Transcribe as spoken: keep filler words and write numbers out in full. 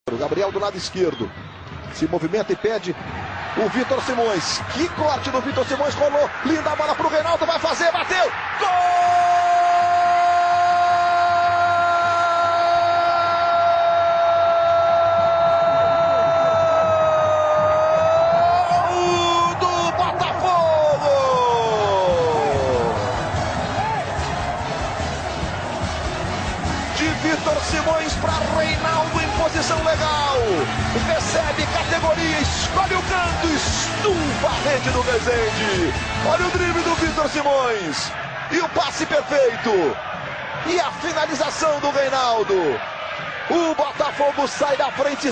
O Gabriel do lado esquerdo se movimenta e pede o Vitor Simões. Que corte do Vitor Simões, rolou, linda bola pro Reinaldo, vai fazer, bateu, gol! Do Botafogo! De Vitor Simões para Reinaldo em posição legal, recebe categoria, escolhe o canto, estufa a rede do Rezende. Olha o drible do Vitor Simões e o passe perfeito e a finalização do Reinaldo. O Botafogo sai da frente.